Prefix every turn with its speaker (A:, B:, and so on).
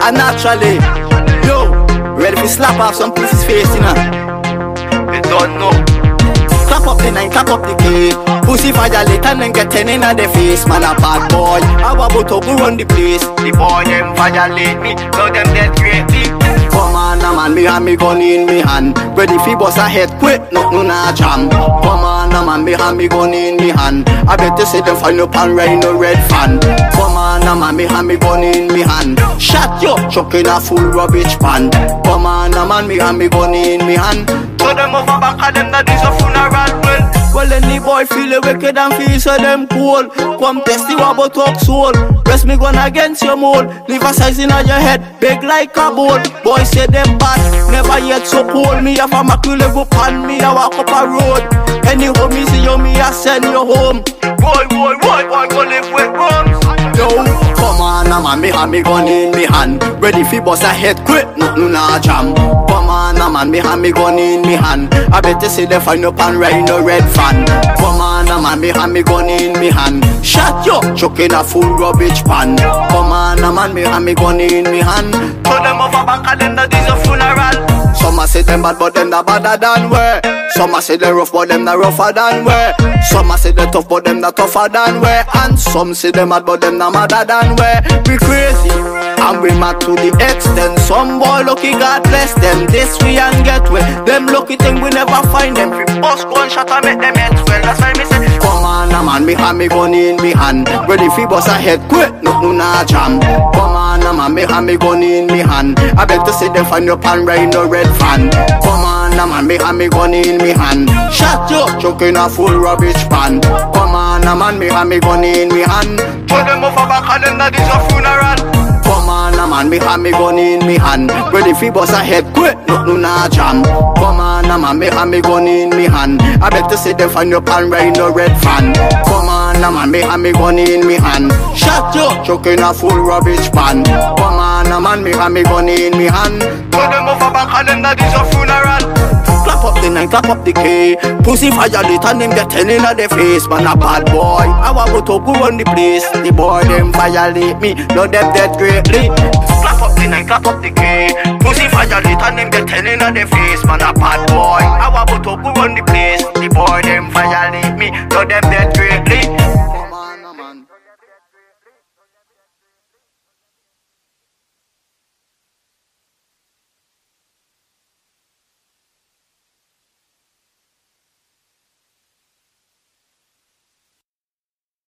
A: and naturally. Yo, ready for slap off some pussy's face, you know. You don't know. Clap up the 9, clap up the K. Pussy violate and then get 10 in the face. Man a bad boy, I want to go run the place. The boy them violate me, so them dead greatly. Come on, man, me and me gun in me hand. Ready fi bust a head quick, nothing na jam. Come on, man, me and me gun in me hand. I bet you see them find up and rain no red fan. Come on, man, me and me gun in me hand. Shot you, chuck in a full rubbish pan. Come on, man, me and me gun in me hand. So them over back of them that is a funeral. Well, any boy feel a wicked and feel so them cool. Come test you about talk soul. Press me gun against your mold. Leave a size in your head, big like a bowl. Boys say them bad, never yet so cold. Me have a macule go pan me, I walk up a road. Any homie see you, me I send you home. Boy, go live with bombs. Yo, come on, man, me have me gun in me hand. Ready fi bust a head quick, nothing na jam. Come on, man, me have me gun in me hand. I bet you see them find up and rain no red fan. Come on, man, me have me gun in me hand. Shot you, chuck in a full rubbish pan. Come on, man, me have me gun in me hand. Throw them over back and them that is a funeral. Some a say them bad but them not badder than we. Some a say they rough but them not rougher than we. Some a say they tough but them not tougher than we. And some say them mad but them not madder than we. We crazy and we mad to the extent. Some boy lucky God bless them. This we and get well. Them lucky thing we never find them. We bust gun shot and make them head swell. That's why me say, come on, man, me have me gun in me hand. Ready fi bust a head quick, nothing na jam. Come on, man, me have me gun in me hand. I bet to see them find up and rain no red fan. Come on, man, me have me gun in me hand. Shot you, chuck in a full rubbish pan. Come on, man, me have me gun in me hand. Throw them over back and them that is a funeral. Come on, man, me have me gun in me hand. Ready fi bust a head quick, nothing na jam. Come on, man, me have me gun in me hand. I bet to see them find up and rain no red fan. Come on, man, me have me gun in me hand. Shot you, chuck in a full rubbish pan. Come on, man, me have me gun in me hand. Throw them over back and them that is a funeral. Clap up the 9, clap up the K. Pussy violate and them get 10 in the face. Man a bad boy, I want to go run the place. The boy them violate me, no them dead greatly. Clap up the 9, clap up the K. Pussy violate and them get 10 in the face. Man a bad boy, I want to go run the place. The boy them violate me, no them dead greatly.